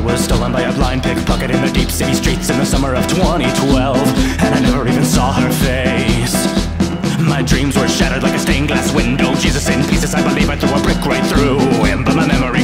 was stolen by a blind pickpocket in the deep city streets in the summer of 2012, and I never even saw her face. My dreams were shattered like a stained glass window. Jesus in pieces, I believe I threw a brick right through him, but my memory